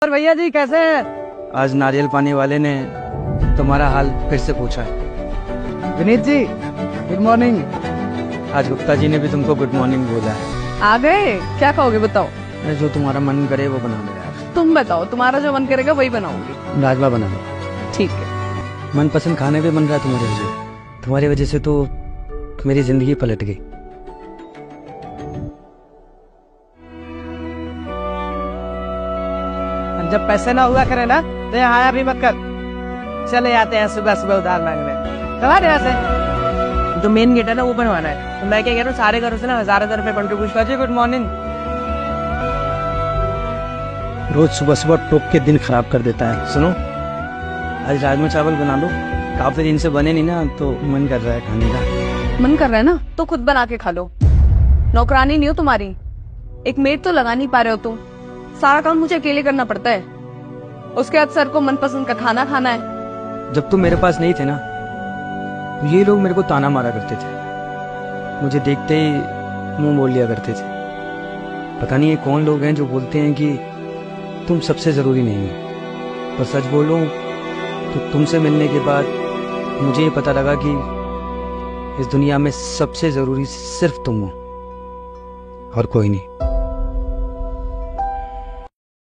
और भैया जी कैसे हैं? आज नारियल पानी वाले ने तुम्हारा हाल फिर से पूछा है। Vineet ji good morning. आज गुप्ता जी ने भी तुमको गुड मॉर्निंग बोला है। आ गए, क्या कहोगे बताओ। अरे जो तुम्हारा मन करे वो बना लो यार। तुम बताओ, तुम्हारा जो मन करेगा वही बनाऊंगी। राजमा बना लो। ठीक है। मनपसंद खाने भी बन रहा है तुम्हारी वजह से तो मेरी जिंदगी पलट गई। जब पैसे ना हुआ करे ना तो यहाँ आया भी मत कर। चले आते हैं सुबह सुबह उधार मांगने। कमा यहाँ से जो मेन गेट है ना वो बनवाना है। तो मैं क्या कह रहा हूँ सारे घरों से ना 1000 रुपए कंट्रीब्यूशन। जी गुड मॉर्निंग। रोज सुबह सुबह टोक के दिन खराब कर देता है। सुनो आज राजमा चावल बना लो। काफी दिन से बने नहीं ना तो मन कर रहा है खाने का। मन कर रहा है ना तो खुद बना के खा लो। नौकरानी नहीं हो तुम्हारी, एक मेड तो लगा नहीं पा रहे हो तुम। सारा काम मुझे अकेले करना पड़ता है। उसके बाद सर को मनपसंद का खाना खाना है। जब तुम मेरे पास नहीं थे ना ये लोग मेरे को ताना मारा करते थे। मुझे देखते ही मुंह मोड़ लिया करते थे। पता नहीं ये कौन लोग हैं जो बोलते हैं कि तुम सबसे जरूरी नहीं हो। पर सच बोलूं तो तुमसे मिलने के बाद मुझे ये पता लगा कि इस दुनिया में सबसे जरूरी सिर्फ तुम हो और कोई नहीं।